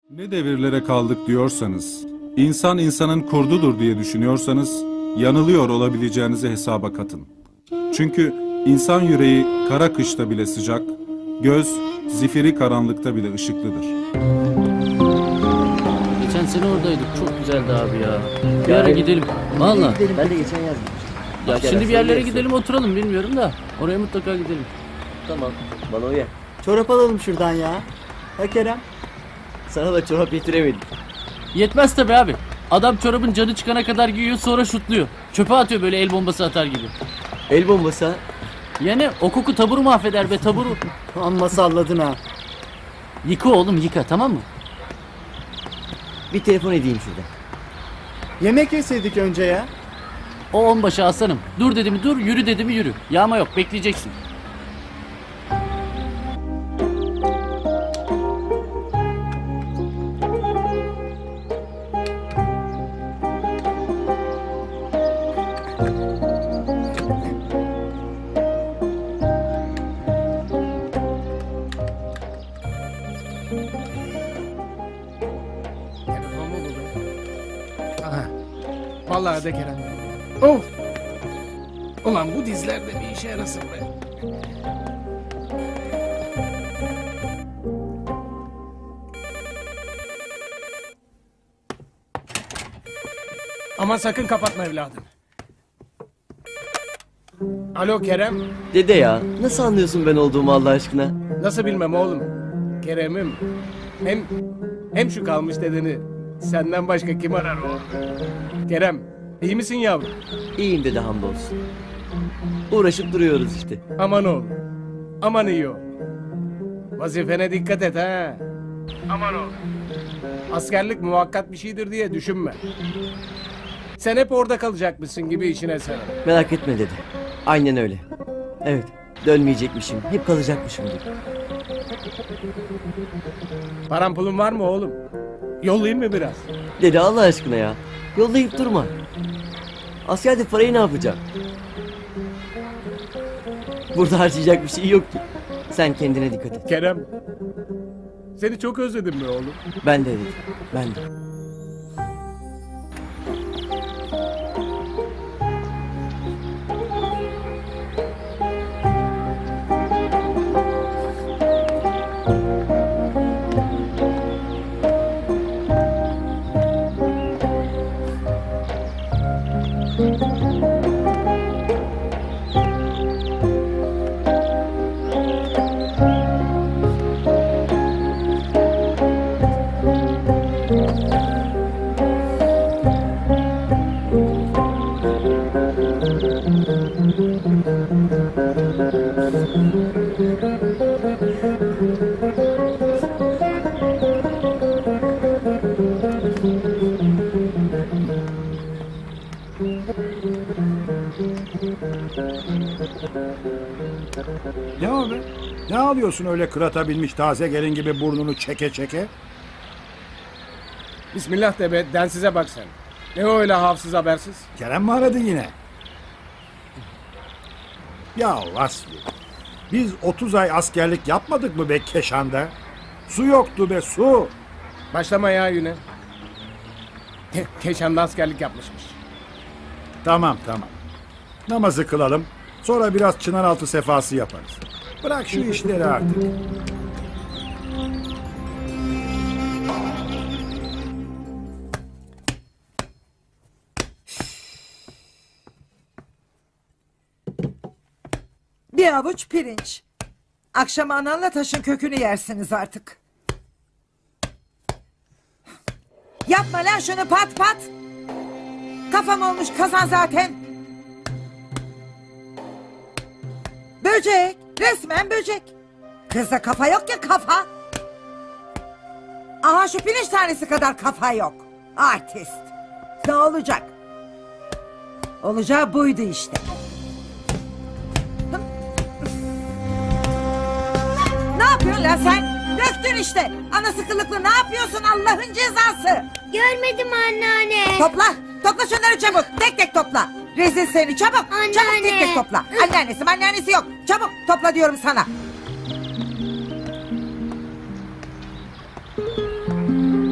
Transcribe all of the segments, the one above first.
Ne devirlere kaldık diyorsanız, insan insanın kurdudur diye düşünüyorsanız, yanılıyor olabileceğinizi hesaba katın. Çünkü insan yüreği kara kışta bile sıcak, göz zifiri karanlıkta bile ışıklıdır. Geçen sene oradaydık. Çok güzeldi abi ya. Bir ara gidelim. Valla. Ben de geçen yaz gitmiştim. Ya şimdi bir yerlere gidelim oturalım bilmiyorum da. Oraya mutlaka gidelim. Tamam, bana uyar. Çorap alalım şuradan ya. Ha Kerem? Sana da çorap getiremedim. Yetmez tabi abi. Adam çorabın canı çıkana kadar giyiyor sonra şutluyor. Çöpe atıyor böyle el bombası atar gibi. El bombası ha. Yani o koku taburu mahveder be taburu. Amma salladın ha. Yıka oğlum yıka tamam mı? Bir telefon edeyim şurada. Yemek yeseydik önce ya. O onbaşı aslanım. Dur dedi mi dur, yürü dedi mi yürü. Yağma yok, bekleyeceksin. Telefonumu buldum. Aha. Vallahi de Kerem. Of! Ulan bu dizler de bir işe yarasın be. Ama sakın kapatma evladım. Alo Kerem. Dede ya, nasıl anlıyorsun ben olduğumu Allah aşkına? Nasıl bilmem oğlum. Kerem'im. Hem şu kalmış dedeni senden başka kim arar oğlum? Kerem, iyi misin yavrum? İyiyim dede hamdolsun. Uğraşıp duruyoruz işte. Aman oğlum. Aman iyi ol. Vazifene dikkat et ha. Aman oğlum. Askerlik muvakkat bir şeydir diye düşünme. Sen hep orada kalacakmışsın gibi işine sen. Merak etme dede. Aynen öyle. Evet, dönmeyecekmişim. Hep kalacakmışım gibi. Paran pulun var mı oğlum? Yollayayım mı biraz? Dede Allah aşkına ya. Yollayıp durma. Askerde parayı ne yapacağım? Burada harcayacak bir şey yok ki. Sen kendine dikkat et. Kerem. Seni çok özledim be oğlum. Ben de dedim. Ben de. Ne o be? Ne alıyorsun öyle kırata binmiş taze gelin gibi burnunu çeke çeke? Bismillah de be, densize bak sen. Ne o öyle hafsız habersiz? Kerem mi aradı yine? Ya Vasfi, biz 30 ay askerlik yapmadık mı be Keşan'da? Su yoktu be su. Başlama ya yine. Keşan'da askerlik yapmışmış. Tamam. Namazı kılalım. Sonra biraz Çınaraltı sefası yaparız. Bırak şu işleri artık. Bir avuç pirinç. Akşam ananla taşın kökünü yersiniz artık. Yapma lan şunu pat pat. Kafam olmuş kazan zaten. Böcek. Resmen böcek. Kızda kafa yok ya kafa. Aha şu pirinç tanesi kadar kafa yok. Artist. Ne olacak? Olacağı buydu işte. Ne yapıyorsun lan sen? Döktün işte. Ana sıkılıklı ne yapıyorsun Allah'ın cezası? Görmedim anneanne. Topla. Topla şunları çabuk. Tek tek topla. Rezil seni çabuk. Anneanne. Çabuk tek tek topla. Anneannesi yok. Çabuk topla diyorum sana.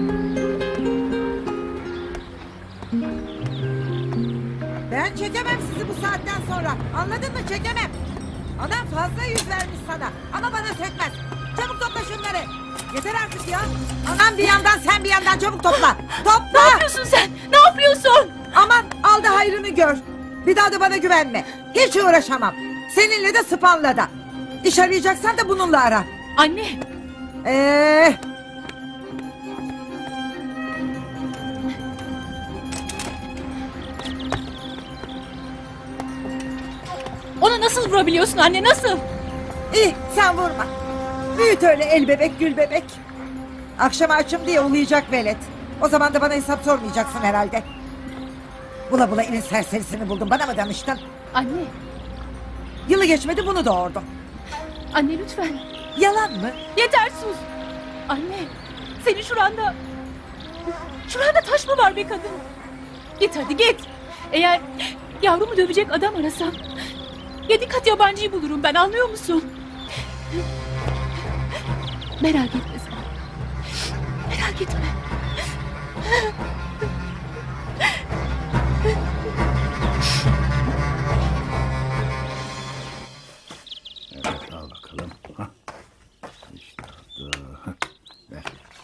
çekemem sizi bu saatten sonra. Anladın mı? Çekemem. Adam fazla yüz vermiş sana. Ama bana sökmez. Çabuk topla şunları. Yeter artık ya. Anam bir yandan sen bir yandan çabuk topla. Topla. Ne yapıyorsun sen? Ne yapıyorsun? Aman al da hayrını gör. Bir daha da bana güvenme. Hiç uğraşamam. Seninle de Sıpan'la da. İş arayacaksan da bununla ara. Anne. Eee... Ona nasıl vurabiliyorsun anne, nasıl? İyi sen vurma. Büyüt öyle el bebek gül bebek. Akşama açım diye uluyacak velet. O zaman da bana hesap sormayacaksın herhalde. Bula bula elin serserisini buldum. Bana mı danıştın? Anne. Yılı geçmedi bunu doğurdum. Anne lütfen. Yalan mı? Yeter sus. Anne. Senin şuranda... Şuranda taş mı var be kadın? Git hadi git. Eğer yavrumu dövecek adam arasam... 7 kat yabancıyı bulurum ben, anlıyor musun? Merak etme sen. Merak etme. Evet, al bakalım. Hah. İşte oldu. Hah, ver.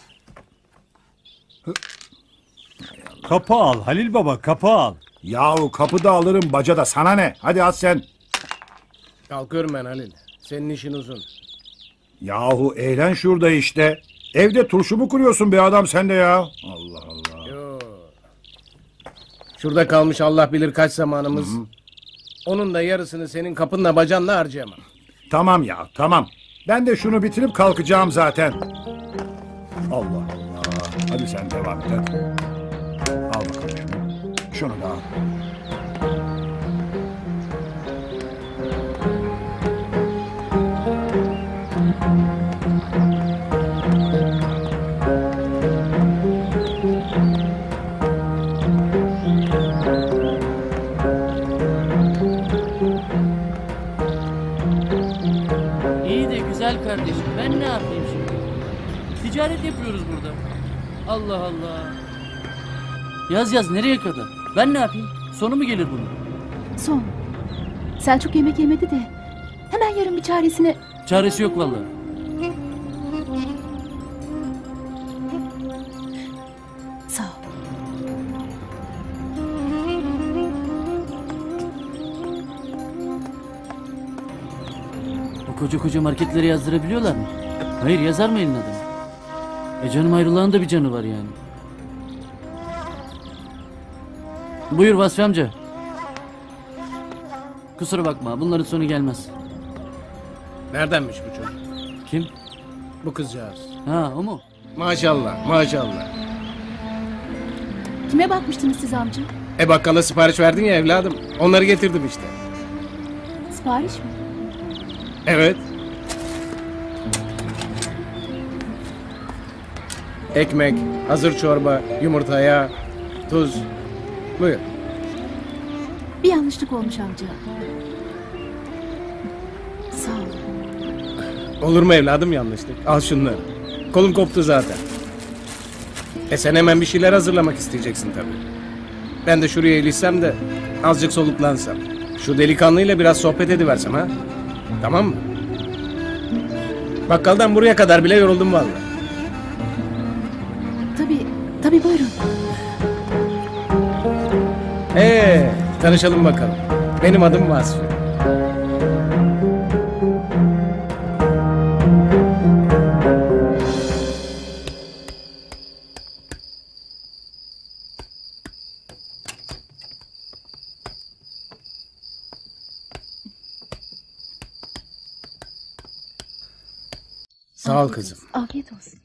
Kapı al Halil Baba, kapı al. Yahu kapıda alırım, bacada sana ne? Hadi at sen. Kalkıyorum ben Halil. Senin işin uzun. Yahu eğlen şurada işte. Evde turşu mu kuruyorsun be adam sen de ya? Allah Allah. Yo. Şurada kalmış Allah bilir kaç zamanımız. Onun da yarısını senin kapınla bacanla harcayamam. Tamam ya, tamam. Ben de şunu bitirip kalkacağım zaten. Allah Allah. Hadi sen devam et hadi. Al bakalım şunu. Şunu da al. İyi de güzel kardeşim, ben ne yapayım şimdi? Ticaret yapıyoruz burada. Allah Allah. Yaz yaz nereye kadar? Ben ne yapayım? Sonu mu gelir bunun? Son. Selçuk yemek yemedi de. Hemen yarın bir çaresine... Çaresi yok vallahi. Sağ ol. Bu koca koca marketlere yazdırabiliyorlar mı? Hayır, yazar mı elin adını? Canım ayrılığın da bir canı var yani. Buyur Vasfi amca. Kusura bakma, bunların sonu gelmez. Neredenmiş bu çocuk? Kim? Bu kızcağız. Ha, o mu? Maşallah maşallah. Kime bakmıştınız siz amca? Bakkala sipariş verdin ya evladım. Onları getirdim işte. Sipariş mi? Evet. Ekmek, hazır çorba, yumurta, yağ, tuz. Buyur. Bir yanlışlık olmuş amca. Sağ ol. Olur mu evladım yanlışlık? Al şunları. Kolum koptu zaten. Sen hemen bir şeyler hazırlamak isteyeceksin tabii. Ben de şuraya ilişsem de azıcık soluklansam. Şu delikanlıyla biraz sohbet ediversem ha. Tamam mı? Bakkaldan buraya kadar bile yoruldum vallahi. Tabii buyurun. Tanışalım bakalım. Benim adım Vasfi. Sağ ol kızım. Afiyet olsun.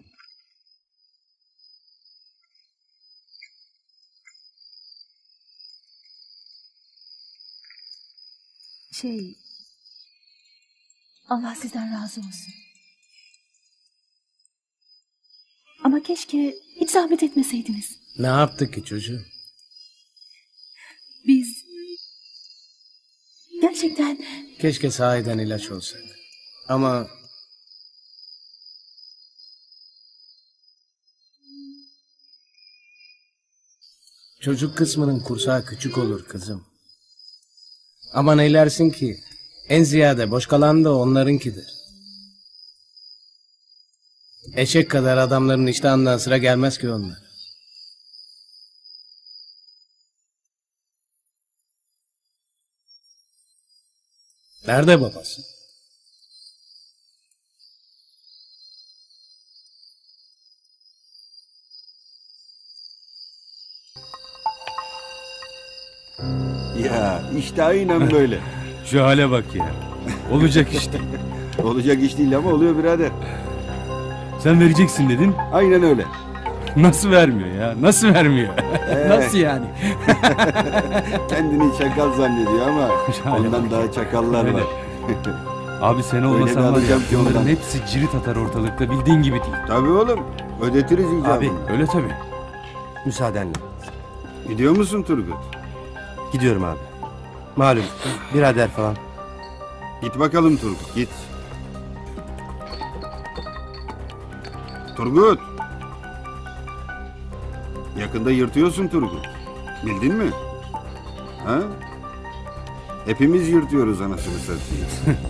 Allah sizden razı olsun. Ama keşke hiç zahmet etmeseydiniz. Ne yaptık ki çocuğum? Biz gerçekten Keşke sahiden ilaç olsak. Ama çocuk kısmının kursağı küçük olur kızım. Ama neylersin ki? En ziyade boş kalan da onlarınkidir. Eşek kadar adamların iştahından sıra gelmez ki onlar. Nerede babası? Ya işte aynen böyle. Şu hale bak ya. Olacak işte. Olacak iş değil ama oluyor birader. Sen vereceksin dedin. Aynen öyle. Nasıl vermiyor ya? Nasıl vermiyor? Nasıl yani? Kendini çakal zannediyor ama Şahane ondan bak. daha çakallar Öyle. var. Abi sen Öyle olmasan bir var ya, alacağım ki bunların ondan. hepsi cirit atar ortalıkta, bildiğin gibi değil. Tabii oğlum. Ödetiriz icabını. Abi. Öyle tabii. Müsaadenle. Gidiyor musun Turgut? Gidiyorum abi. Malum birader falan. Git bakalım Turgut git. Turgut. Yakında yırtıyorsun Turgut. Bildin mi? Ha? Hepimiz yırtıyoruz anasını satayım.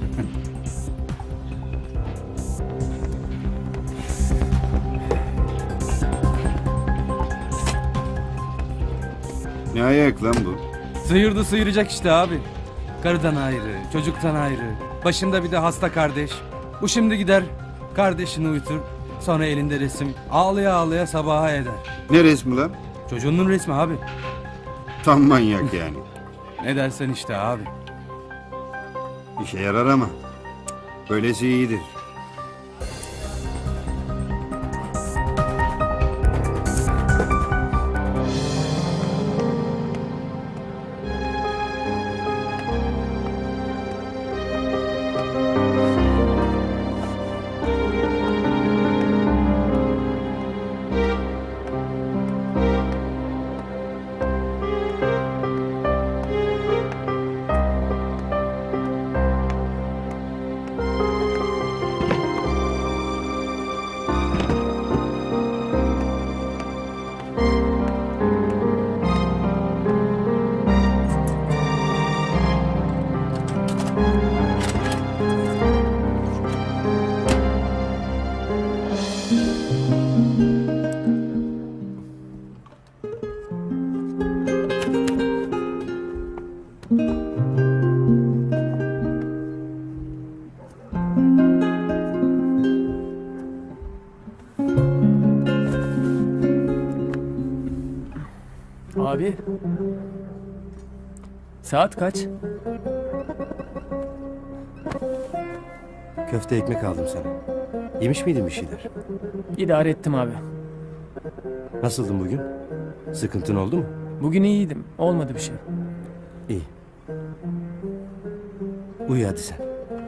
Ne ayak lan bu? Sıyırdı sıyıracak işte abi. Karıdan ayrı, çocuktan ayrı. Başında bir de hasta kardeş. Bu şimdi gider kardeşini uyutur. Sonra elinde resim. Ağlaya ağlaya sabaha eder. Ne resmi lan? Çocuğunun resmi abi. Tam manyak yani. Ne dersen işte abi. İşe yarar ama. Böylesi iyidir. Abi. Saat kaç? Köfte ekmek aldım sana. Yemiş miydin bir şeyler? İdare ettim abi. Nasıldın bugün? Sıkıntın oldu mu? Bugün iyiydim. Olmadı bir şey. İyi. Uyu hadi sen.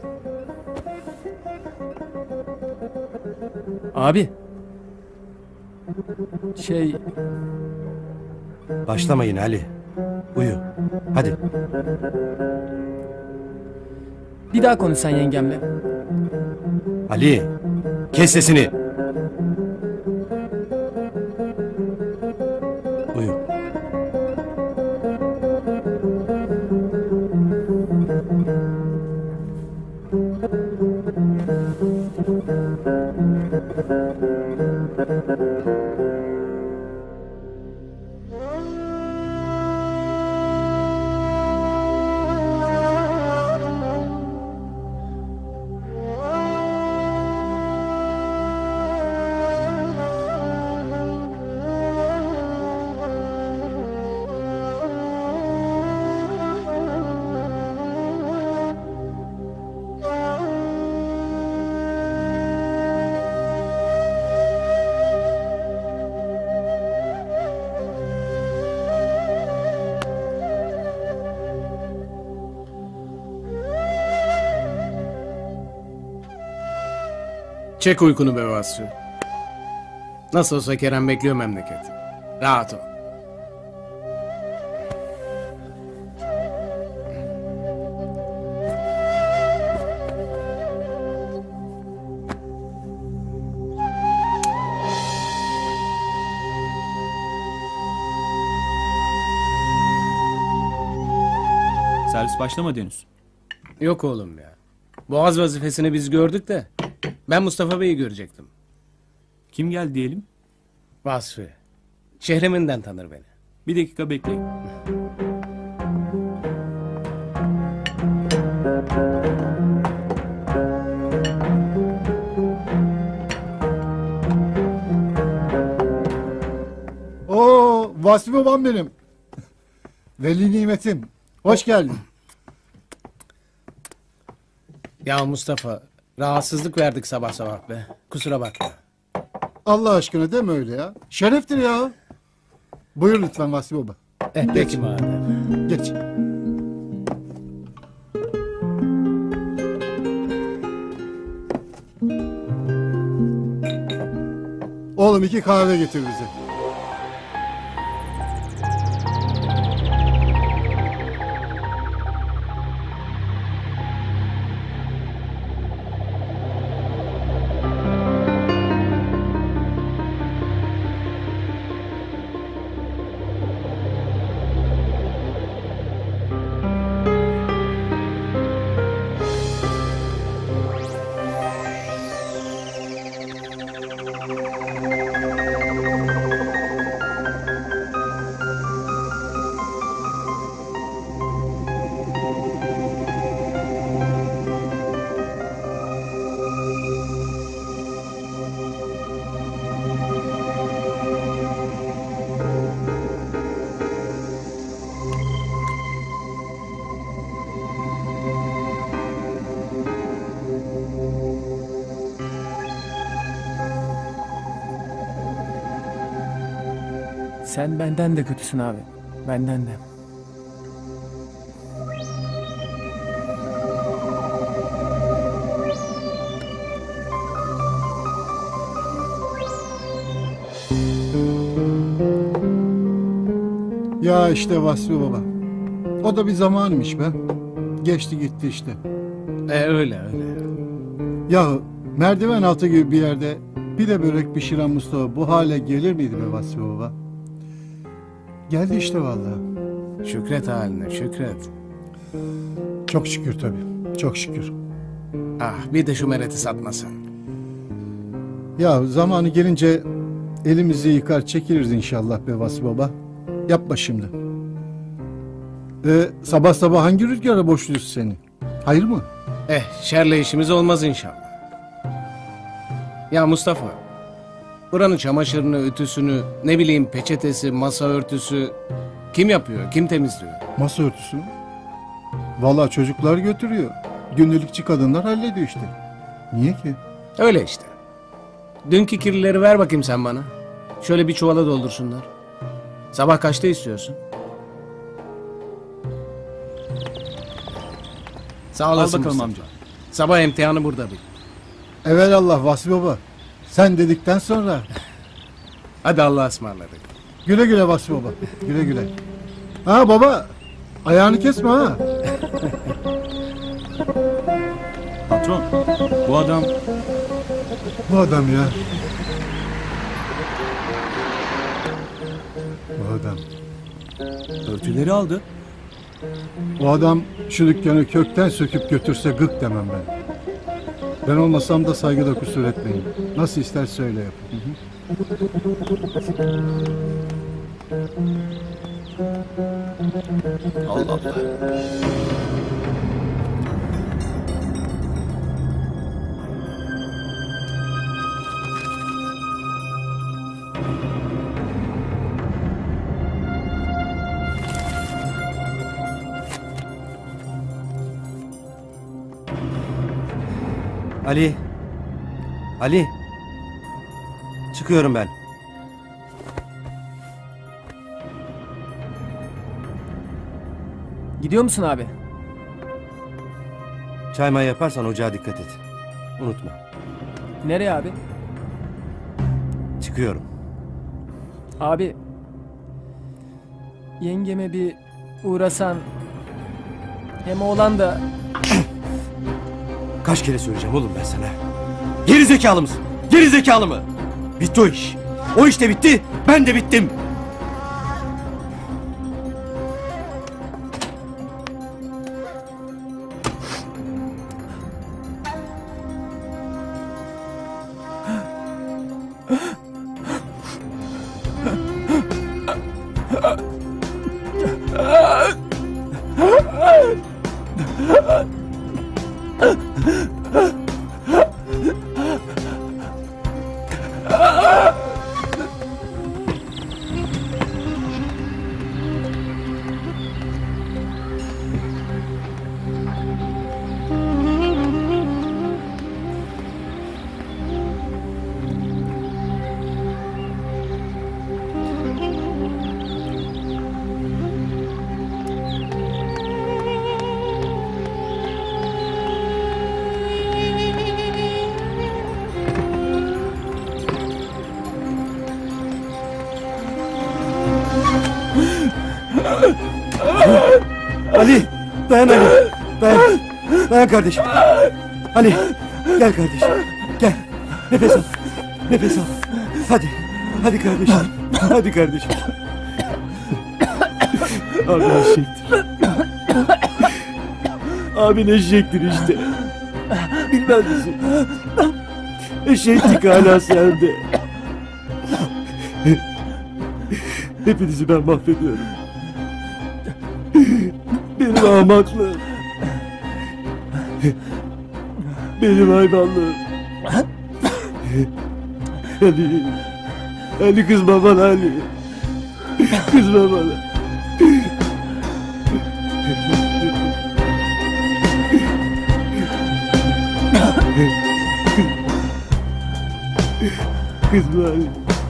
Abi. Başlama yine Ali. Uyu. Hadi. Bir daha konuş sen yengemle. Ali. Kes sesini. Uyu. Çek uykunu be Vasfı. Nasıl olsa Kerem bekliyor memleketi. Rahat ol. Servis başlamadı henüz. Yok oğlum ya. Boğaz vazifesini biz gördük de. Ben Mustafa Bey'i görecektim. Kim geldi diyelim? Vasfi. Şehriminden tanır beni. Bir dakika bekleyin. Oo, Vasfi babam benim. Veli nimetim. Hoş geldin. Ya Mustafa, rahatsızlık verdik sabah sabah be. Kusura bakma. Allah aşkına deme öyle ya. Şereftir ya. Buyur lütfen Vasfi baba. Peki madem. Geç. Oğlum 2 kahve getir bize. Sen benden de kötüsün abi. Benden de. Ya işte Vasfi baba. O da bir zamanmış be. Geçti gitti işte. Öyle. Ya merdiven altı gibi bir yerde bir de börek pişiren Mustafa bu hale gelir miydi be Vasfi baba? Geldi işte vallahi. Şükret haline, şükret. Çok şükür tabii. Çok şükür. Ah, bir de şu mereti satmasın. Ya zamanı gelince elimizi yıkar çekiliriz inşallah be Vasfi baba. Yapma şimdi. Sabah sabah hangi rüzgara boşluyorsun seni? Hayır mı? Şerle işimiz olmaz inşallah. Ya Mustafa, buranın çamaşırını, ütüsünü, ne bileyim peçetesi, masa örtüsü kim yapıyor, kim temizliyor? Masa örtüsü mü? Vallahi çocuklar götürüyor. Gündelikçi kadınlar hallediyor işte. Niye ki? Öyle işte. Dünkü kirlileri ver bakayım sen bana. Şöyle bir çuvala doldursunlar. Sabah kaçta istiyorsun? Sağ olasın Al bakalım Mustafa. amca. Sabah imtihanı burada bil. Evelallah Vasfi baba. Sen dedikten sonra. Hadi Allah'a ısmarladık. Güle güle Vasfi baba. Güle güle. Ha baba. Ayağını kesme ha. Patron, bu adam... Bu adam ya. Bu adam. Örtüleri aldı. O adam şu dükkanı kökten söküp götürse gık demem ben. Ben olmasam da saygıda kusur etmeyin. Nasıl isterse öyle yapın. Allah Allah. Ali. Ali. Çıkıyorum ben. Gidiyor musun abi? Çay may yaparsan ocağa dikkat et. Unutma. Nereye abi? Çıkıyorum. Abi. Yengeme bir uğrasan. Hem oğlan da... Kaç kere söyleyeceğim oğlum ben sana. Geri zekalı mısın? Geri zekalı mı? Bitti o iş. O iş de bitti. Ben de bittim. Ali, dayan Ali. Dayan. Dayan kardeşim. Ali, gel kardeşim. Gel. Nefes al. Nefes al. Hadi. Hadi kardeşim. Hadi kardeşim. Abi eşektir. Abin eşektir işte. Bilmez misin? Eşeklik hala sende. Hepinizi ben mahvediyorum. Benim ahmaklığım. Benim hayvanlığım. Ali. Ali kızma bana Ali. Kızma bana. Kızma Ali.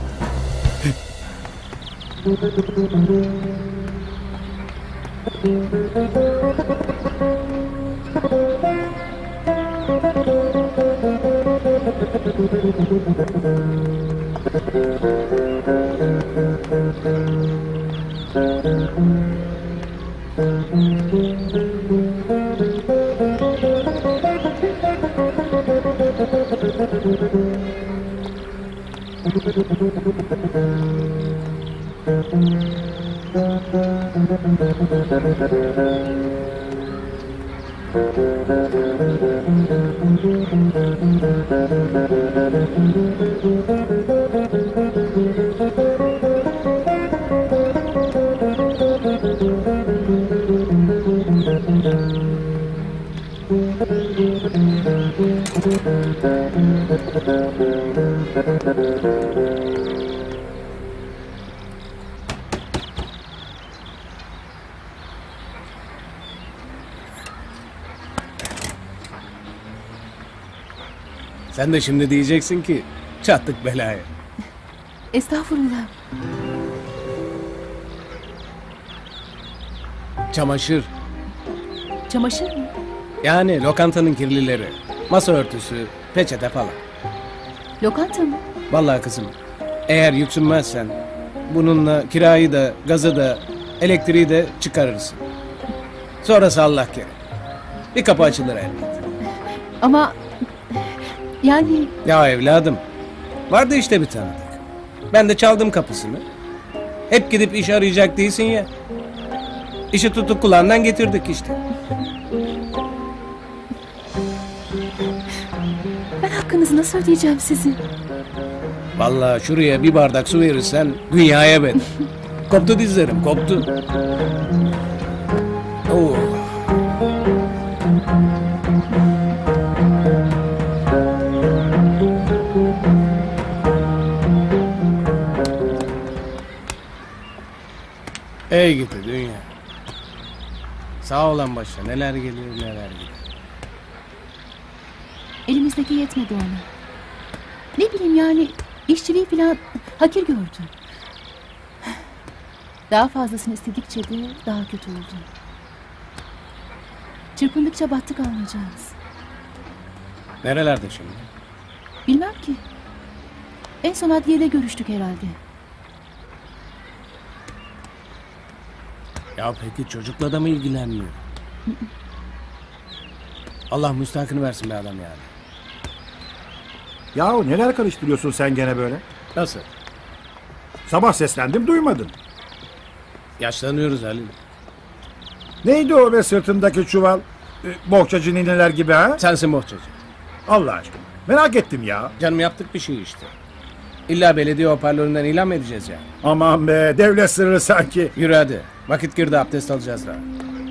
Sen de şimdi diyeceksin ki çattık belaya. Estağfurullah. Çamaşır. Çamaşır mı? Yani lokantanın kirlileri. Masa örtüsü, peçete falan. Lokanta mı? Vallahi kızım, eğer yüksünmezsen bununla kirayı da, gazı da, elektriği de çıkarırsın. Sonrası Allah kerim. Bir kapı açılır elbet. Ama yani... Ya evladım, vardı işte bir tanıdık. Ben de çaldım kapısını. Hep gidip iş arayacak değilsin ya. İşi tutup kulağından getirdik işte. Ben hakkınızı nasıl ödeyeceğim sizin? Vallahi şuraya bir bardak su verirsen dünyaya bedel. Koptu dizlerim, koptu. Oh. Ey gidi dünya. Sağ olan başa neler geliyor neler gidiyor. Elimizdeki yetmedi ona. Ne bileyim yani işçiliği falan hakir gördüm. Daha fazlasını istedikçe de daha kötü oldum. Çırpındıkça battık anlayacağınız. Nerelerde şimdi? Bilmem ki. En son adliyede görüştük herhalde. Ya peki çocukla da mı ilgilenmiyor? Allah müstahakını versin be adam yani. Yahu neler karıştırıyorsun sen gene böyle? Nasıl? Sabah seslendim duymadın. Yaşlanıyoruz Halil. Neydi o be sırtındaki çuval? Bohçacı nineler gibi ha? Sensin bohçacı. Allah aşkına. Merak ettim ya. Canım yaptık bir şey işte. İlla belediye hoparlöründen ilan mı edeceğiz ya? Aman be, devlet sırrı sanki. Yürü hadi. Vakit girdi, abdest alacağız daha.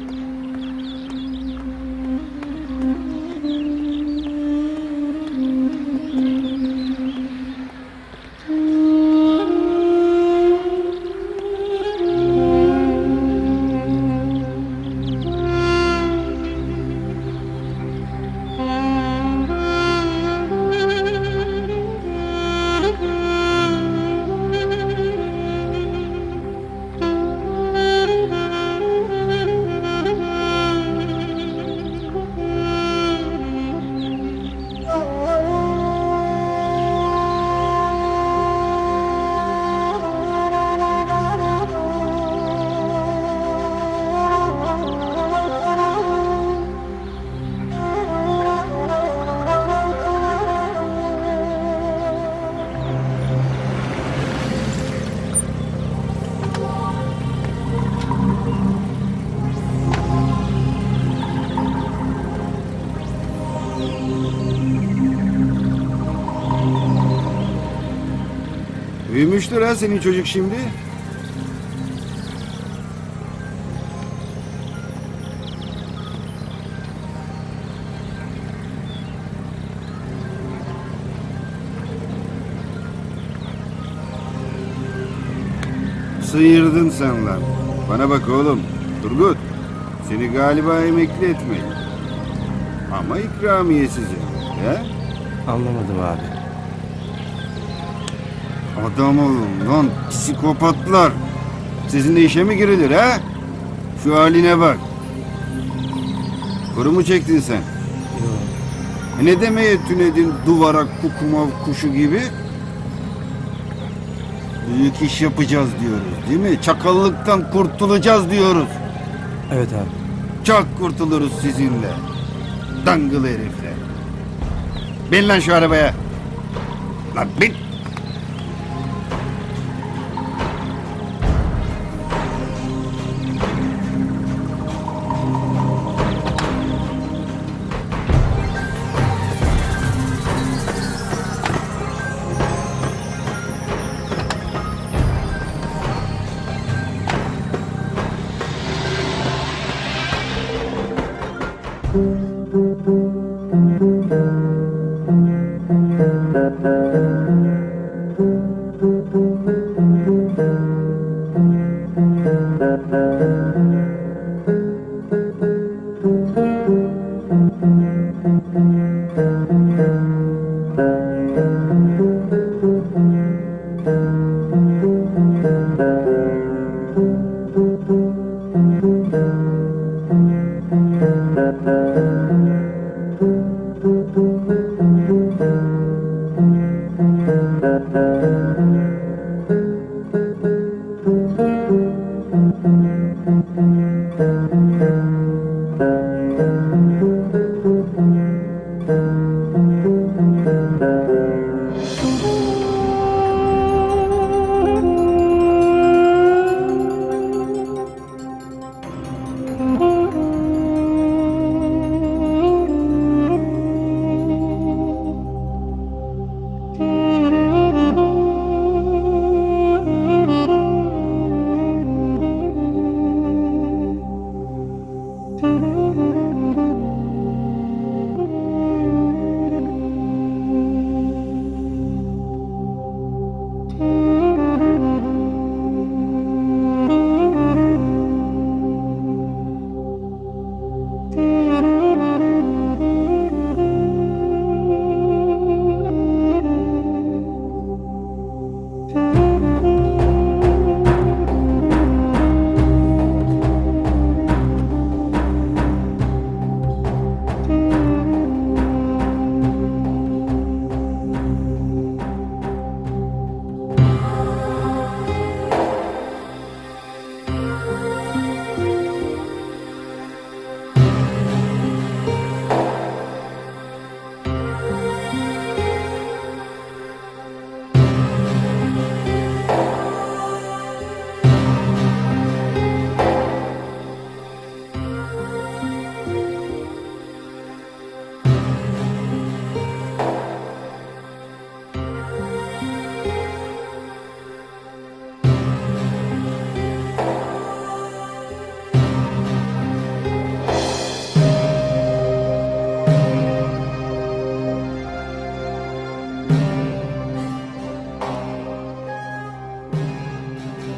Büyümüştür ha senin çocuk şimdi. Sıyırdın sen lan. Bana bak oğlum. Turgut. Seni galiba emekli etmek. Ama ikramiyesiz. He? Anlamadım abi. Adam olun lan psikopatlar. Sizinle işe mi girilir ha? Şu haline bak. Kuru mu çektin sen? Ne demeye tünedin duvara kukumav kuşu gibi? Büyük iş yapacağız diyoruz değil mi? Çakallıktan kurtulacağız diyoruz. Evet abi. Çok kurtuluruz sizinle. Dangıl herifler. Bin lan şu arabaya. Lan bin.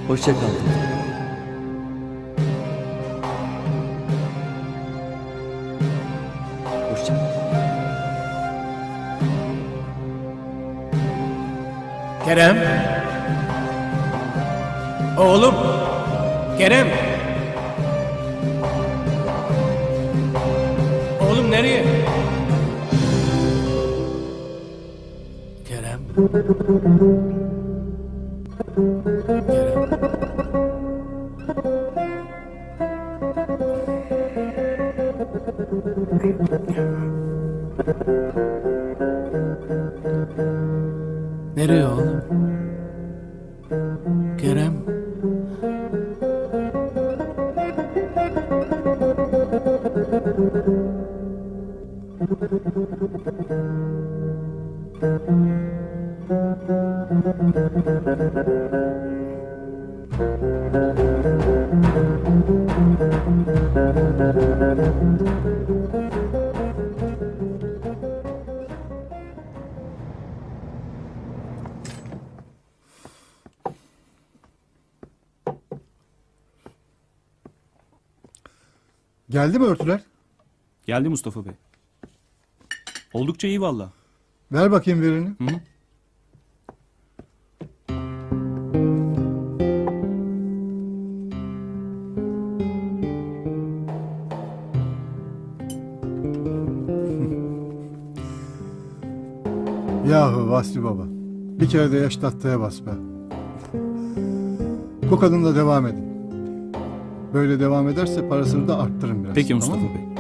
Hoşça kal dede. Hoşça kal. Kerem. Oğlum. Kerem. Oğlum nereye? Kerem. Nereye oğlum? Kerem. Geldi mi örtüler? Geldi Mustafa Bey. Oldukça iyi valla. Ver bakayım birini. Hı? Yahu Vasfi Baba. Bir kere de yaş tahtaya bas be. Bu kadınla devam edin. Böyle devam ederse parasını da arttırın biraz. Peki tamam Mustafa mı? Bey.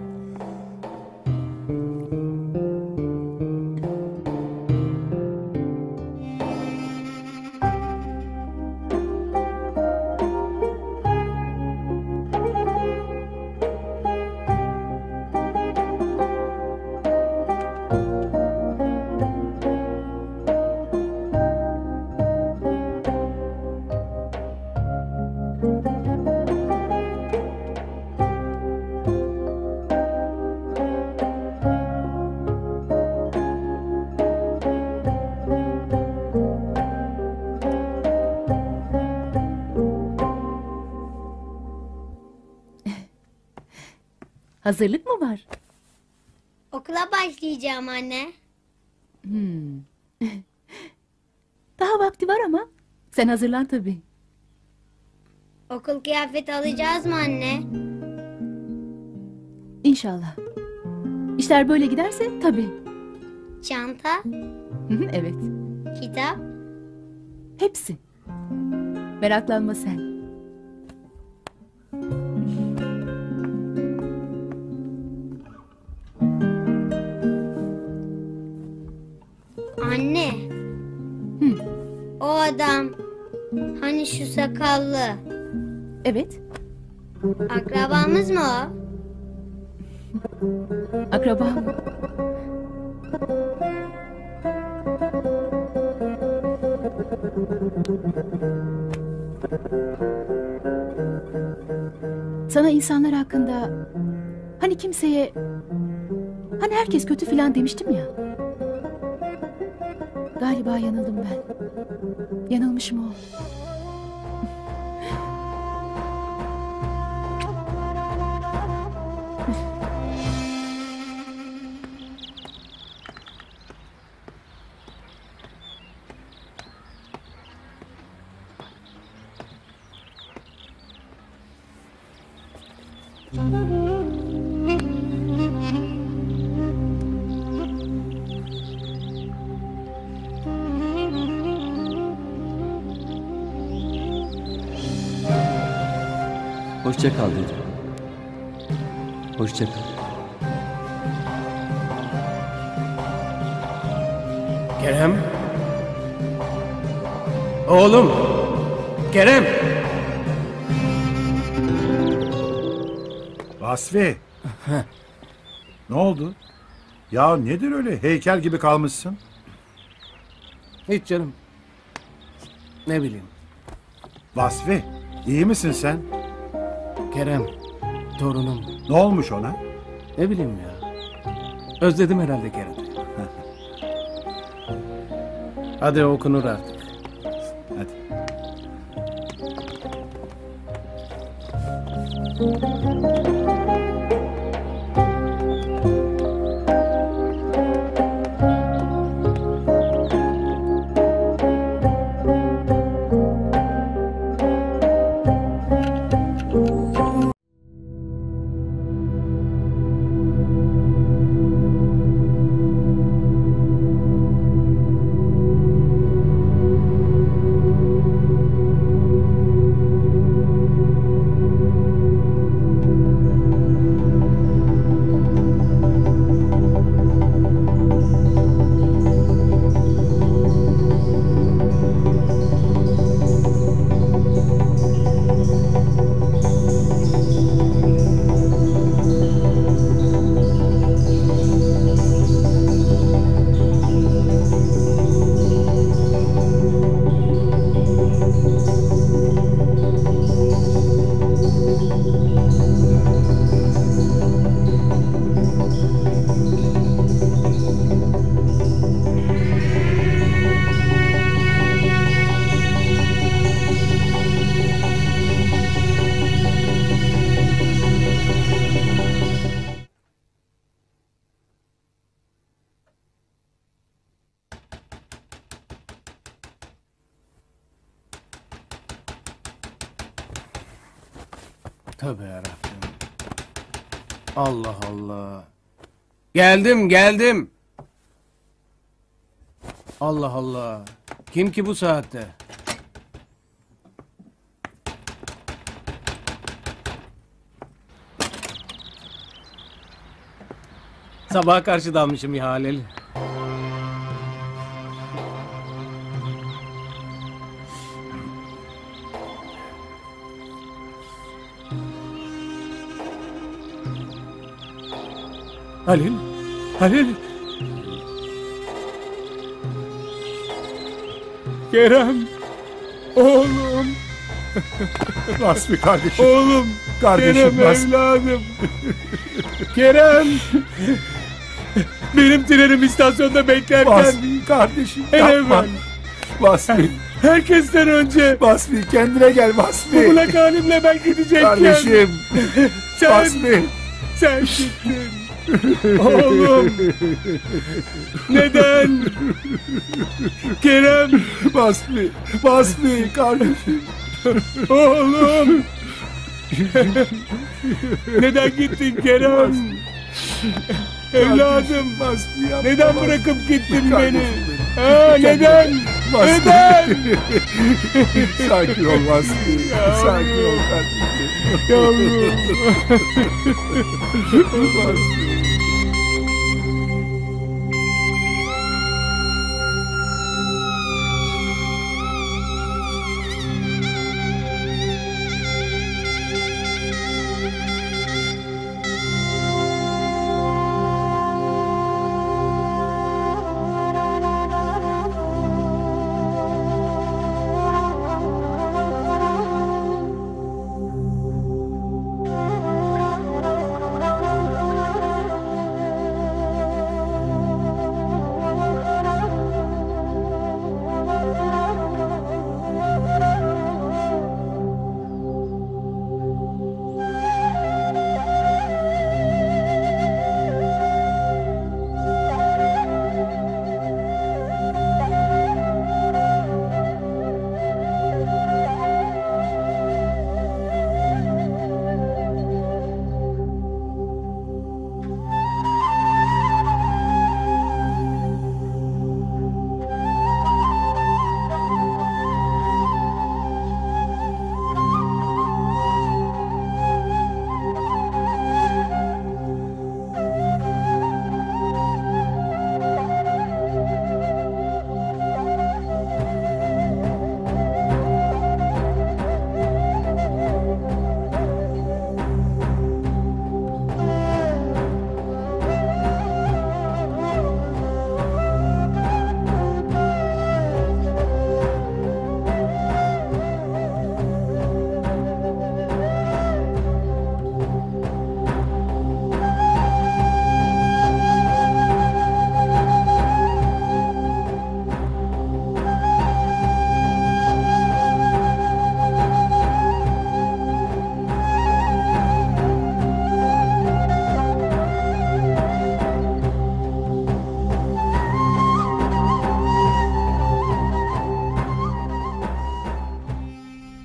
Hazırlık mı var? Okula başlayacağım anne. Daha vakti var ama sen hazırlan tabii. Okul kıyafeti alacağız mı anne? İnşallah. İşler böyle giderse tabii. Çanta, Evet. kitap. Hepsi. Meraklanma sen. Anne. O adam, hani şu sakallı, Evet. akrabamız mı o? Akraba mı? Sana insanlar hakkında hani kimseye, hani herkes kötü filan demiştim ya. Galiba yanıldım ben. Yanılmışım o. Hoşça kal dede. Hoşça kal. Kerem. Oğlum. Kerem. Vasfi. Ne oldu? Ya nedir öyle heykel gibi kalmışsın? Hiç canım. Ne bileyim. Vasfi, iyi misin sen? Kerem. Torunum. Ne olmuş ona? Ne bileyim ya. Özledim herhalde Kerem'i. Heh. Hadi okunur artık. Hadi. Tövbe yarabbim. Allah Allah. Geldim. Allah Allah. Kim ki bu saatte? Sabaha karşı dalmışım ya Halil. Halil. Kerem. Oğlum. Vasfi kardeşim. Oğlum. Kardeşim Kerem Vasfi. evladım. Kerem. Benim trenim istasyonda beklerken. Vasfi kardeşim En yapma. evvel. Vasfi. Herkesten önce. Vasfi kendine gel Vasfi. Bu bulak halimle ben gidecekken. Kardeşim. Vasfi. Sen gittin. Oğlum. Neden? Kerem. Vasfi kardeşim. Oğlum. Neden gittin Kerem? Evladım. Neden bırakıp gittin beni? Ha, neden? Neden? Sakin ol Vasfi. Sakin ol kardeşim. Yavrum. Vasfi.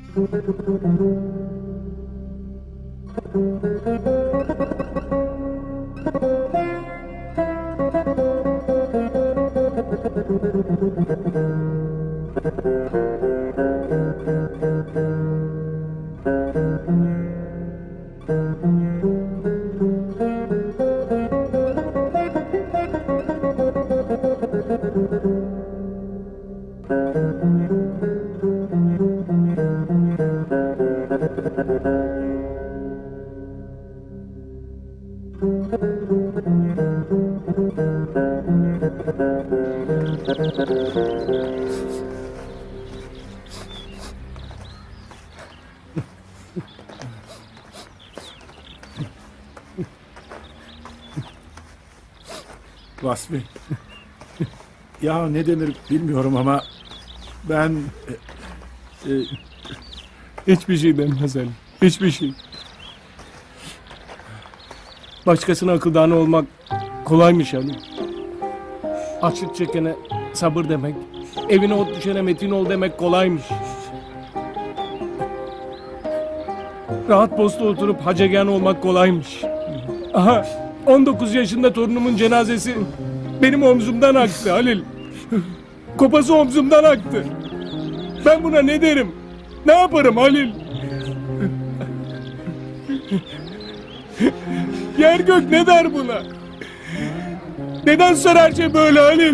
Vasfi. Ya ne denir bilmiyorum ama ben... Hiçbir şey denmez Ali. Hiçbir şey. Başkasına akıldanı olmak kolaymış Ali. Açlık çekene sabır demek, evine ot düşene metin ol demek kolaymış. Rahat posta oturup hacegan olmak kolaymış. Aha, 19 yaşında torunumun cenazesi benim omzumdan aktı Halil. Kopası omzumdan aktı. Ben buna ne derim? Ne yaparım Halil? Yer gök ne der buna? Neden her şey böyle Halil?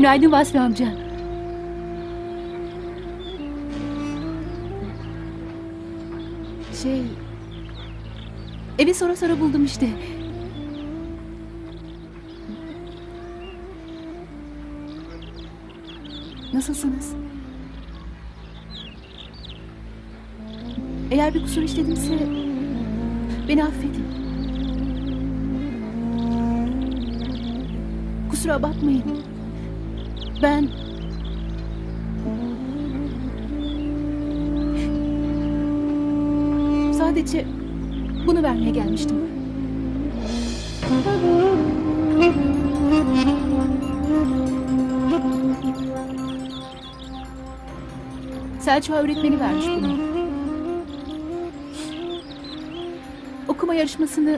Günaydın Vasfi amca. Evi sonra sonra buldum işte. Nasılsınız? Eğer bir kusur işledimse beni affedin. Kusura bakmayın. Ben sadece bunu vermeye gelmiştim. Selçuk öğretmeni vermiş bunu. Okuma yarışmasını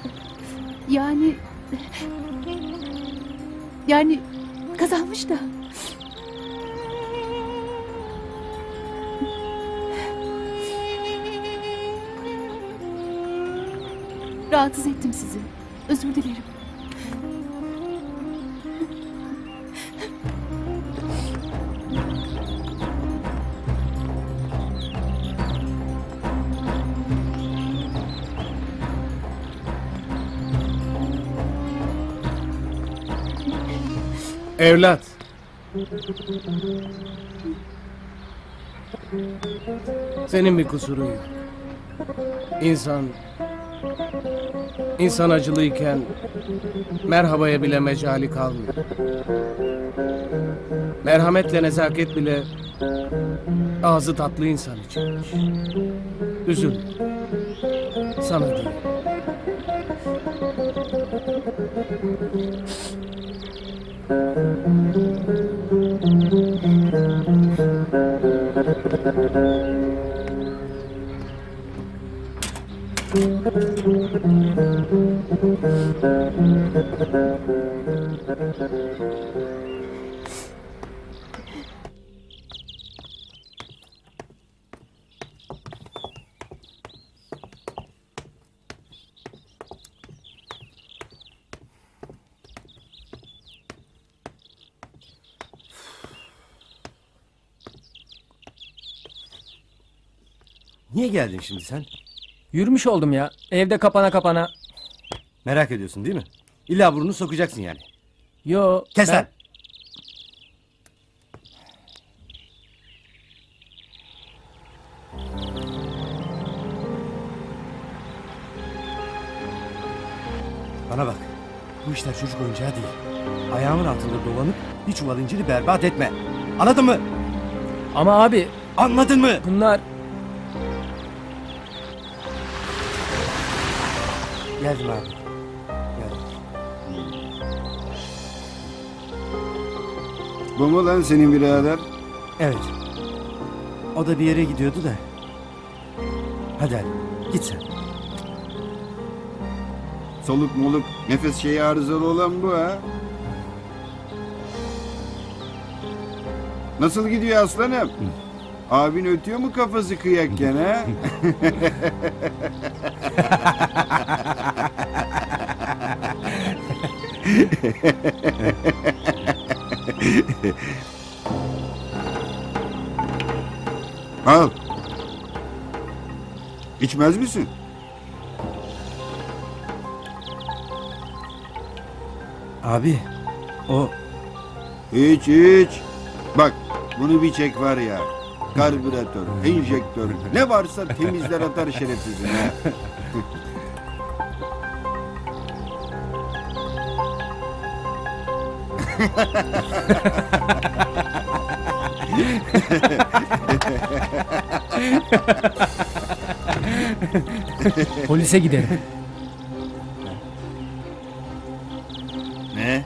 yani kazanmış da. Rahatsız ettim sizi. Özür dilerim. Evlat. Senin bir kusurun yok. İnsan acılıyken merhabaya bile mecali kalmıyor. Merhametle nezaket bile ağzı tatlı insan içinmiş. Üzülme. Sana değil. Niye geldin şimdi sen? Yürümüş oldum ya. Evde kapana kapana. Merak ediyorsun değil mi? İlla burnunu sokacaksın yani. Yo. Kes lan. Bana bak. Bu işler çocuk oyuncağı değil. Ayağımın altında dolanıp bir çuval inciri berbat etme. Anladın mı? Ama abi. Anladın mı? Bunlar... Geldim abi. Geldim. Bu mu lan senin birader? Evet. O da bir yere gidiyordu da. Hadi git sen. Soluk moluk nefes şeyi arızalı olan bu ha. Nasıl gidiyor aslanım? Abin ötüyor mu kafası kıyakken ha? Al. İçmez misin? Abi o... Hiç. Bak bunu bir çek var ya. Karbüratör, enjektör ne varsa temizler atar şerefsizin ha. Polise giderim. Ne?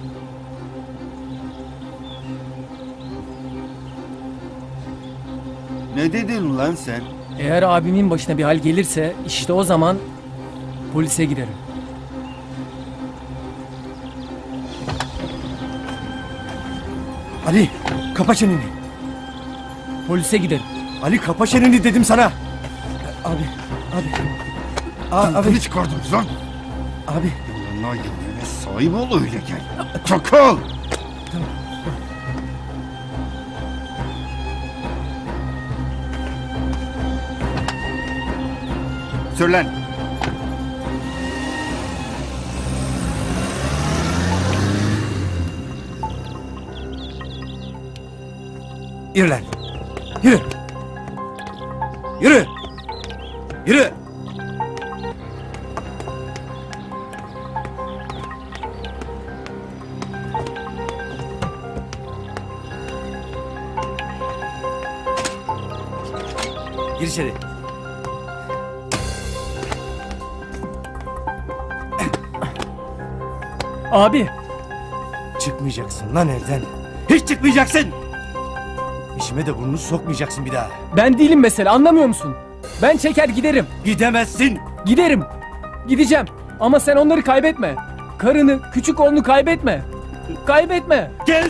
Ne dedin lan sen? Eğer abimin başına bir hal gelirse işte o zaman polise giderim. Ali kapa çeneni. Polise giderim. Ali kapa çeneni dedim sana. Abi. Abi çıkardınız lan. Abi. Yoluna gelene sahip ol öyle gel. Çakal. Tamam. Sür lan. Yürü lan. Yürü. Yürü. Yürü. Gir içeri. Abi. Çıkmayacaksın lan evden. Hiç çıkmayacaksın. İşime de burnunu sokmayacaksın bir daha. Ben değilim mesela, anlamıyor musun? Ben çeker giderim. Gidemezsin. Giderim. Gideceğim. Ama sen onları kaybetme. Karını, küçük oğlunu kaybetme. Kaybetme. Kes.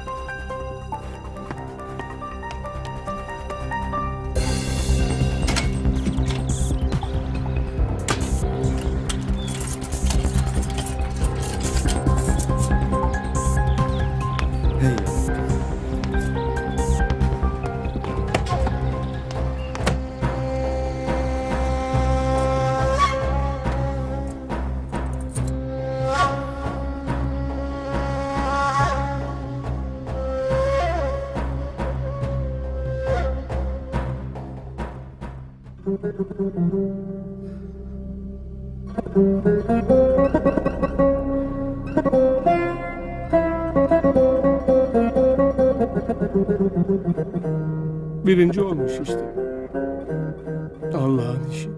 Birinci olmuş işte. Allah'ın işi.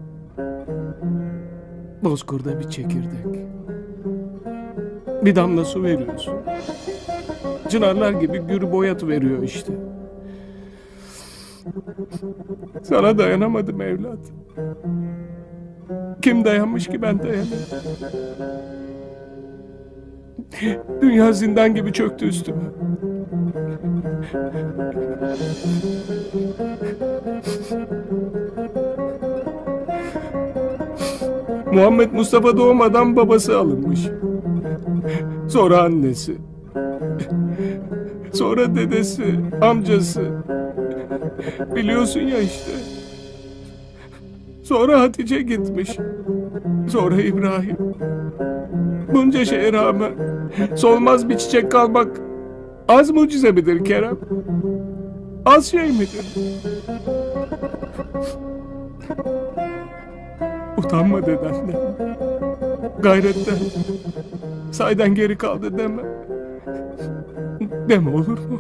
Bozkır'da bir çekirdek. Bir damla su veriyorsun. Çınarlar gibi gür boyat veriyor işte. Sana dayanamadım evlat. Kim dayanmış ki ben dayanamadım. Dünya zindan gibi çöktü üstüme. Muhammed Mustafa doğmadan babası alınmış. Sonra annesi. Sonra dedesi, amcası. Biliyorsun ya işte. Sonra Hatice gitmiş. Sonra İbrahim. Bunca şeye rağmen solmaz bir çiçek kalmak az mucize midir Kerem? Az şey midir? Utanma dedenden. Gayretten. Saydan geri kaldı deme. Deme olur mu?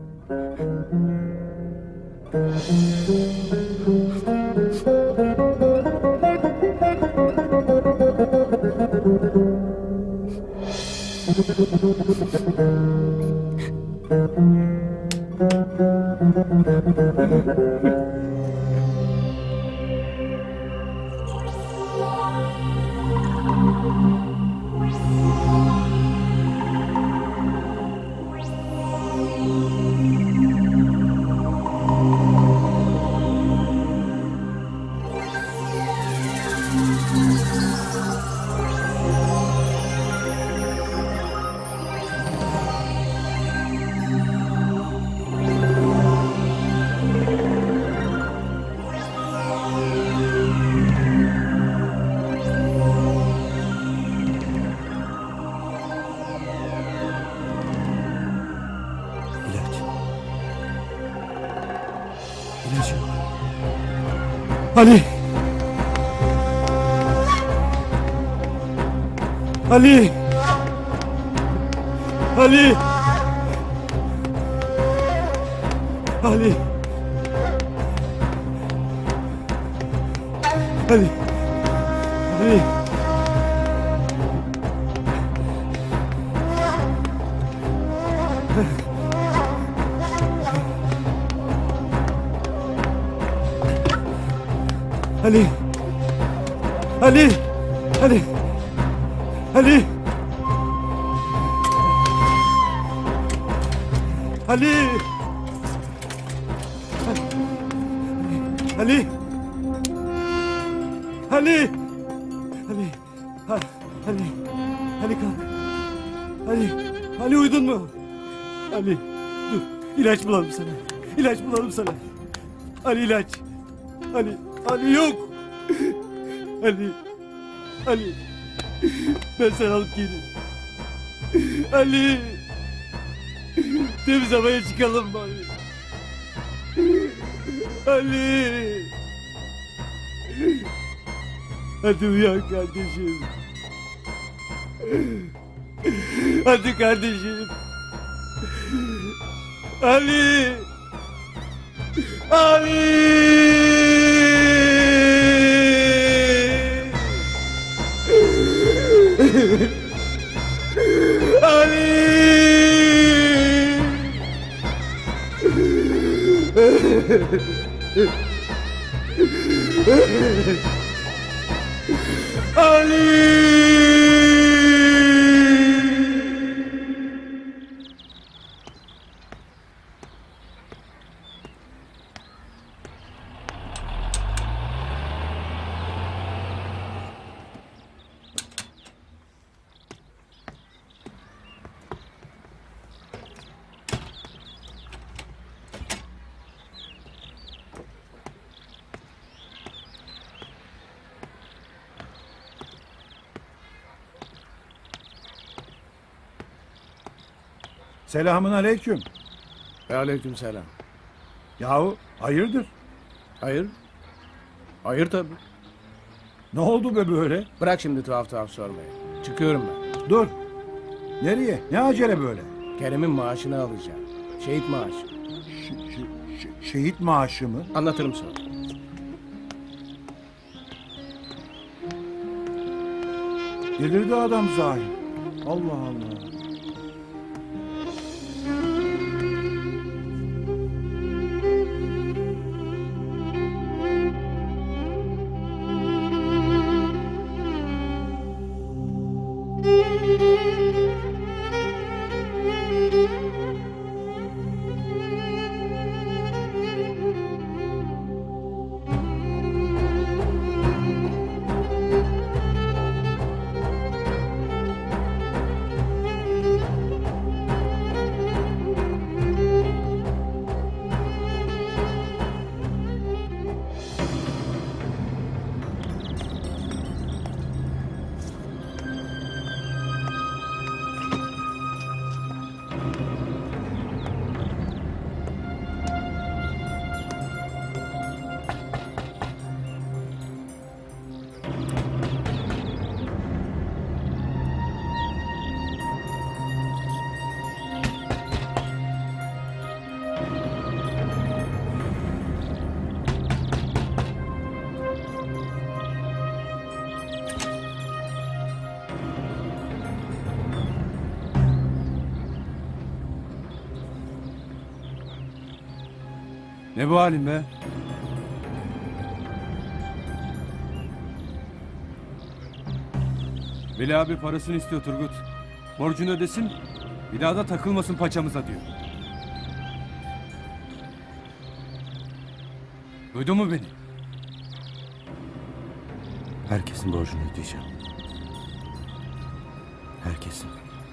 Ali! Ali! Ali! Ali! Ali! Ali! Ali! Ali! Ali! Ali! Ali! Ali! Ali! Ali! Ali! Ali kalk. Ali! Ali uyudun mu? Ali! Dur. İlaç bulalım sana. İlaç bulalım sana. Ali ilaç. Ali! Ali yok. Ali. Ali. Ben seni alıp geleyim. Ali. Temiz havaya çıkalım bari. Ali. Hadi uyan kardeşim. Hadi kardeşim. Ali. Ali. Selamun aleyküm. Aleyküm selam. Yahu hayırdır? Hayır. Hayır tabii. Ne oldu be böyle? Bırak şimdi tuhaf tuhaf sormayı. Çıkıyorum ben. Dur. Nereye? Ne acele böyle? Kerem'in maaşını alacağım. Şehit maaşı. Şehit maaşı mı? Anlatırım sonra. Delirdi adam zahir. Allah Allah. Ne bu halin be? Veli abi parasını istiyor Turgut. Borcunu ödesin, bir daha da takılmasın paçamıza diyor. Duydun mu beni? Herkesin borcunu ödeyeceğim. Herkesin.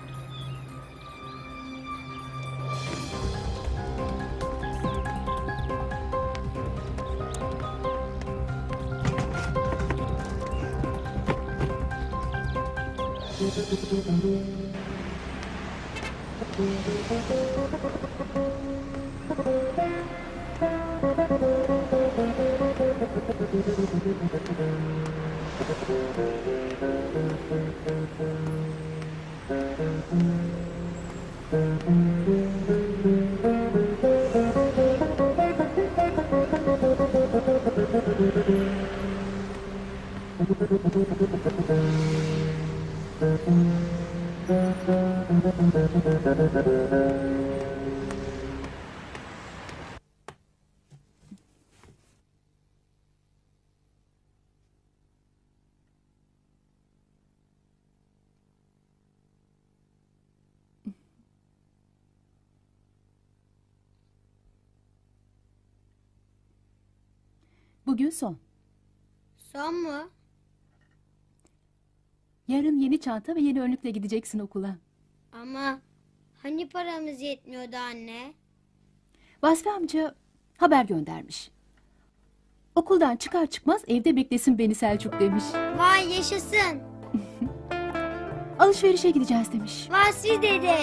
Bugün son. Son mu? Yarın yeni çanta ve yeni önlükle gideceksin okula. Ama hani paramız yetmiyordu anne? Vasfi amca haber göndermiş. Okuldan çıkar çıkmaz evde beklesin beni Selçuk demiş. Vay yaşasın. Alışverişe gideceğiz demiş. Vasfi dede.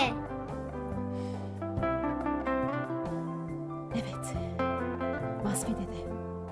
Evet. Vasfi dede.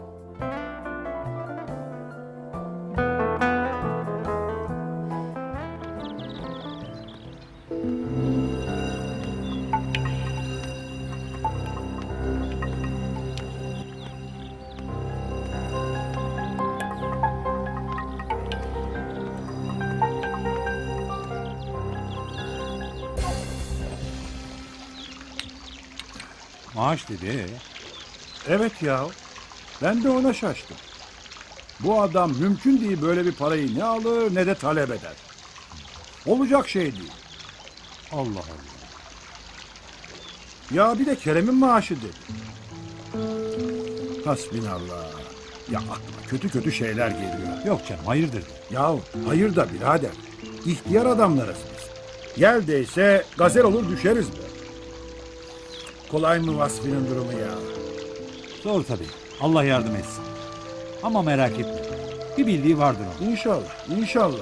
Maaş dedi. Evet ya. Ben de ona şaştım. Bu adam mümkün değil böyle bir parayı ne alır ne de talep eder. Olacak şey değil. Allah Allah. Ya bir de Kerem'in maaşı dedi. Hasbinallah. Ya aklıma kötü kötü şeyler geliyor. Yok canım hayırdır. Ya hayır da birader. İhtiyar adamlarız biz. Yel değse gazel olur düşeriz be. Kolay mı Vasfi'nin durumu ya? Zor tabii. Allah yardım etsin. Ama merak etme. Bir bildiği vardır onun. İnşallah, inşallah.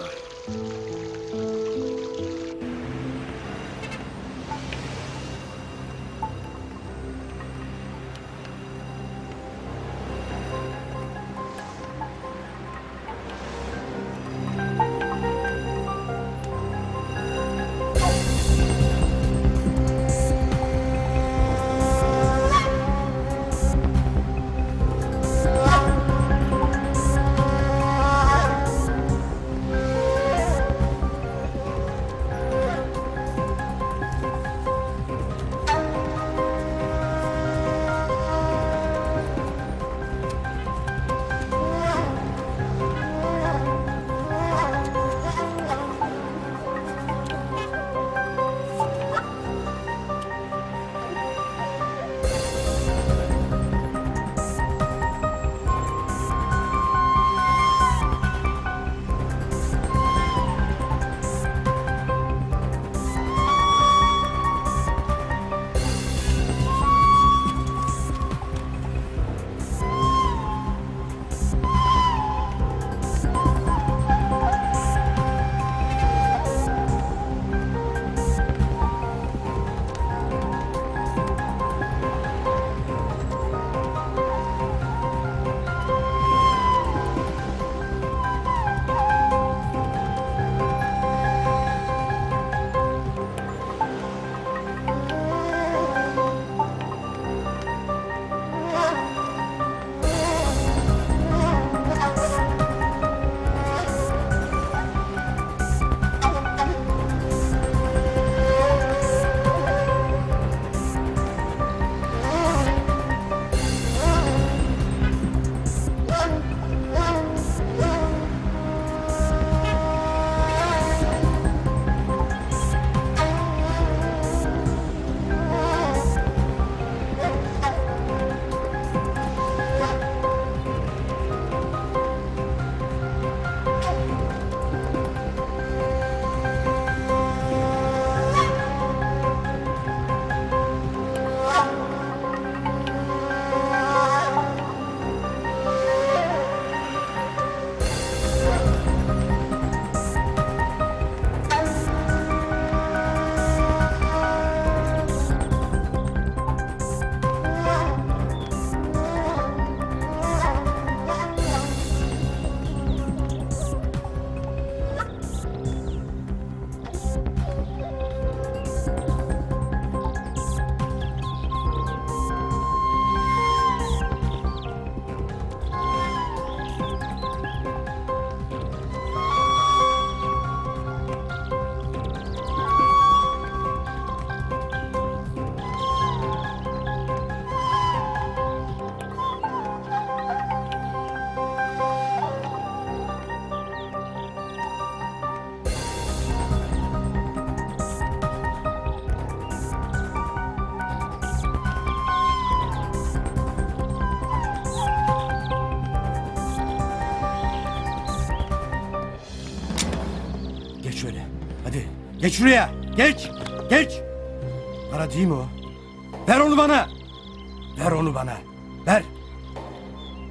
Geç şuraya. Geç. Geç. Para değil mi o? Ver onu bana. Ver onu bana. Ver.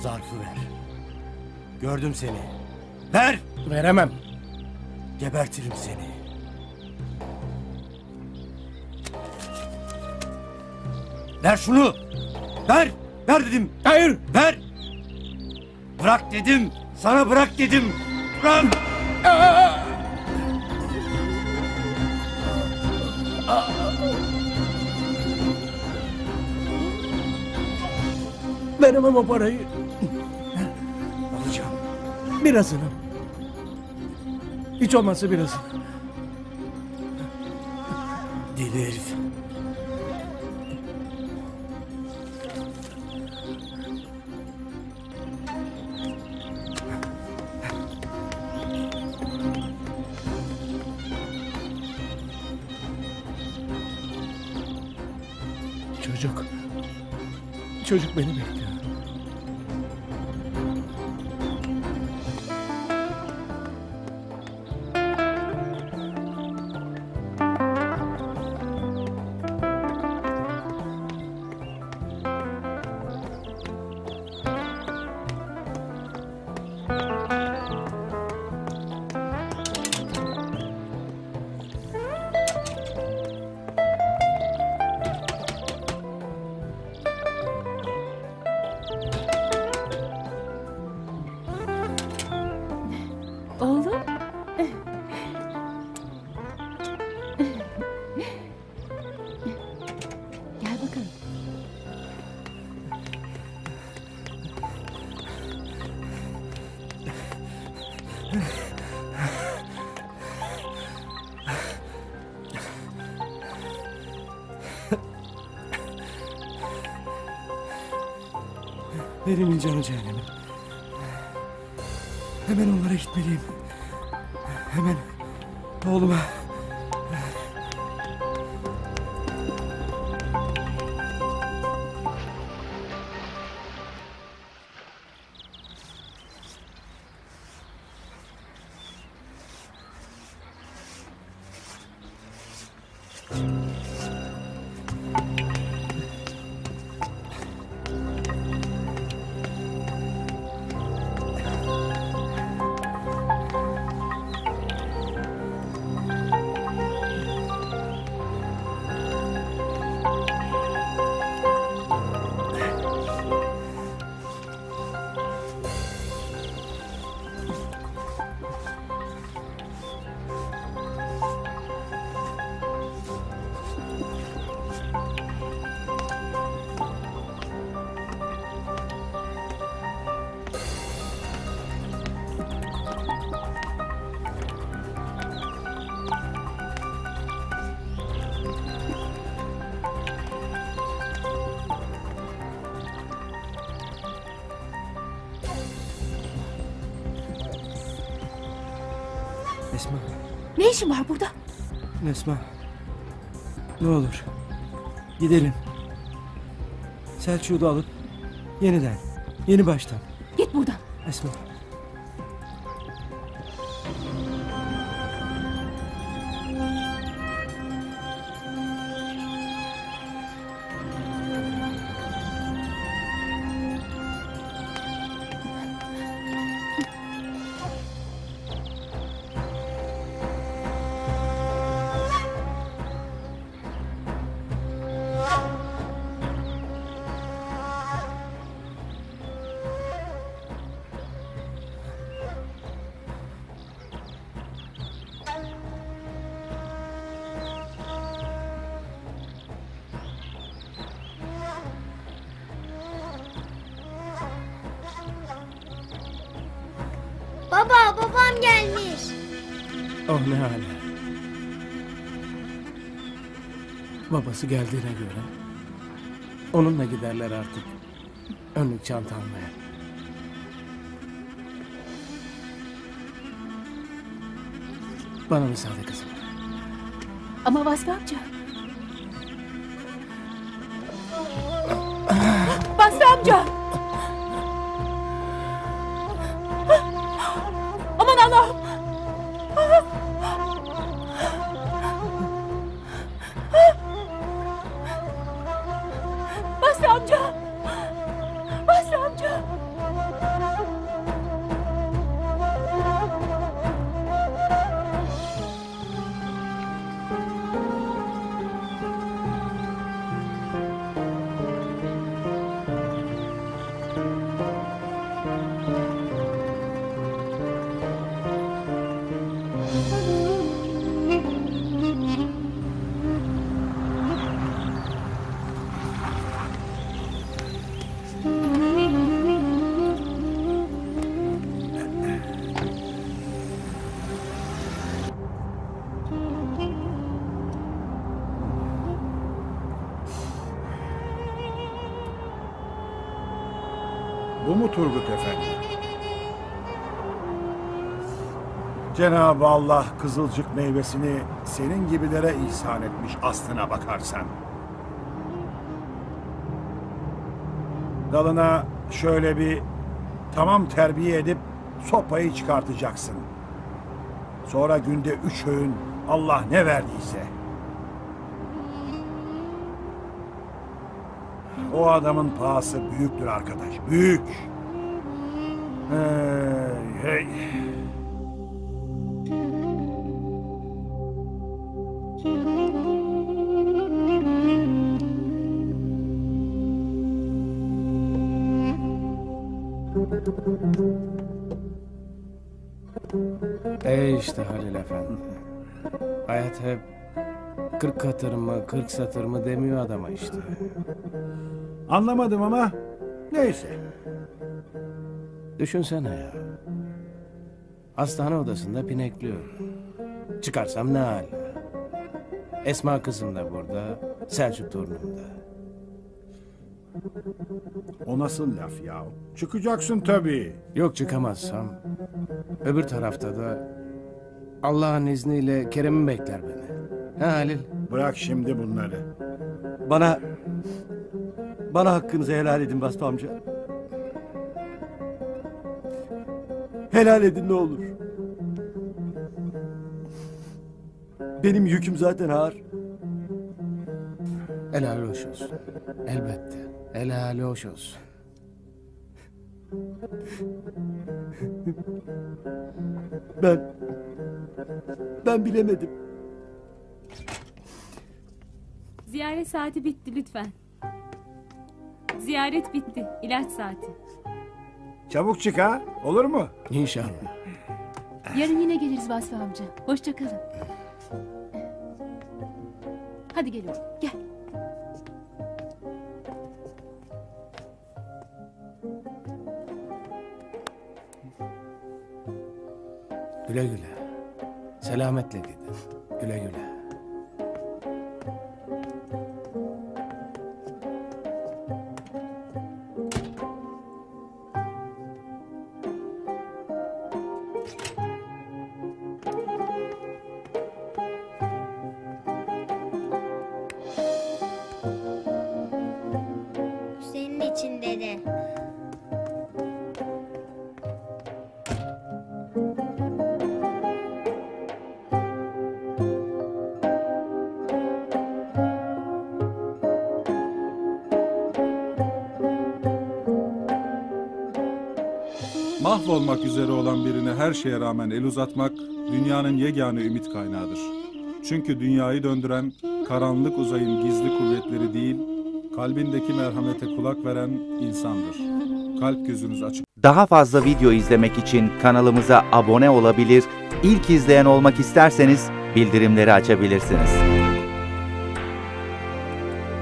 zarfı ver. Gördüm seni. Ver! Veremem. Gebertirim seni. Ver şunu! Ver! Ver dedim! Hayır! Ver! Bırak dedim! Sana bırak dedim! Bırak! Veremem o parayı. Alacağım. Birazını. Hiç olmazsa birazını. Deli herif. Çocuk beni bekliyor. Oğlum. Gel bakalım. Elimin canı cehenneme. Hemen onlara gitmeliyim. Hemen oğluma. Esma, Ne işin var burada? Esma. Ne olur. Gidelim. Selçuk'u da alıp yeniden, yeni baştan. Git buradan. Esma. Baba, babam gelmiş. Oh ne hali. Babası geldiğine göre onunla giderler artık. Önlük çanta almaya. Bana müsaade kızım. Ama Vasfi amca. Vasfi amca. Aman Allah'ım. Vasfi amca. Vasfi amca. Oldu mu Turgut Efendi? Cenab-ı Allah kızılcık meyvesini senin gibilere ihsan etmiş aslına bakarsan. Dalına şöyle bir tamam terbiye edip sopayı çıkartacaksın. Sonra günde 3 öğün Allah ne verdiyse. O adamın pahası büyüktür arkadaş, büyük. Hey, hey. İşte Halil Efendi. Hayat hep 40 katır mı 40 satır mı demiyor adama işte. Anlamadım ama neyse. Düşünsene ya. Hastane odasında pinekliyorum. Çıkarsam ne hal? Esma kızım da burada, Selçuk torunum da. O nasıl laf ya? Çıkacaksın tabii. Yok çıkamazsam. Öbür tarafta da Allah'ın izniyle Kerem'im bekler beni. Ha Halil? Bırak şimdi bunları. Bana hakkınızı helal edin Vasfı amca. Helal edin ne olur. Benim yüküm zaten ağır. Helal hoş olsun. Elbette. Helal hoş olsun. Ben bilemedim. Ziyaret saati bitti lütfen. Ziyaret bitti. İlaç saati. Çabuk çık ha, olur mu? İnşallah. Yarın yine geliriz Vasfı amca. Hoşça kalın. Hadi gel oğlum, gel. Güle güle. Selametle gidin. Güle güle. Senin için dede. Mahvolmak üzere olan birine her şeye rağmen el uzatmak, dünyanın yegane ümit kaynağıdır. Çünkü dünyayı döndüren, karanlık uzayın gizli kuvvetleri değil, kalbindeki merhamete kulak veren insandır. Kalp gözünüz açık. Daha fazla video izlemek için kanalımıza abone olabilir, ilk izleyen olmak isterseniz bildirimleri açabilirsiniz.